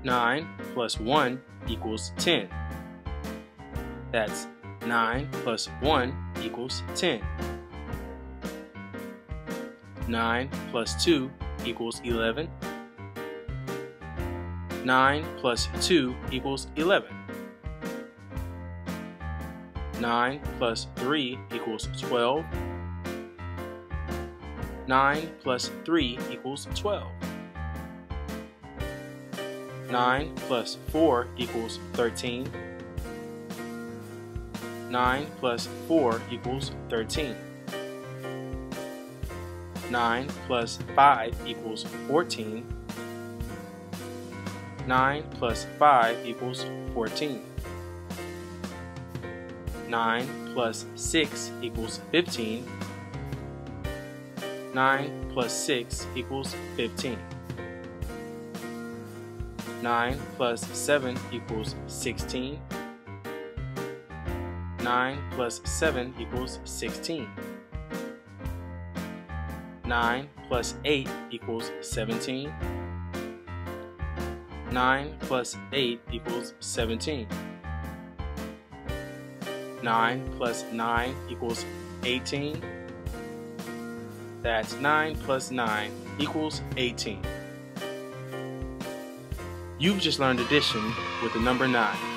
9 plus 1 equals 10. That's 9 plus 1 equals 10. 9 plus 2 equals 11. 9 plus 2 equals 11. 9 plus 3 equals 12. 9 plus 3 equals 12. 9 plus 4 equals 13. 9 plus 4 equals 13. 9 plus 5 equals 14. 9 plus 5 equals 14. 9 plus 6 equals 15. 9 plus 6 equals 15. 9 plus 7 equals 16. 9 plus 7 equals 16. 9 plus 8 equals 17. 9 plus 8 equals 17. 9 plus 9 equals 18. That's 9 plus 9 equals 18. You've just learned addition with the number 9.